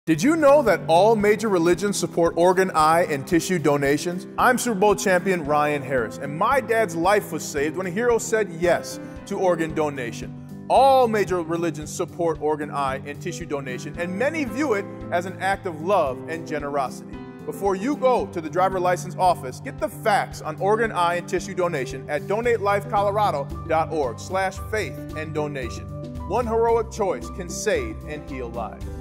Did you know that all major religions support organ, eye, and tissue donations? I'm Super Bowl champion Ryan Harris, and my dad's life was saved when a hero said yes to organ donation. All major religions support organ, eye, and tissue donation, and many view it as an act of love and generosity. Before you go to the driver license office, get the facts on organ, eye, and tissue donation at donatelifecolorado.org/faith and donation. One heroic choice can save and heal lives.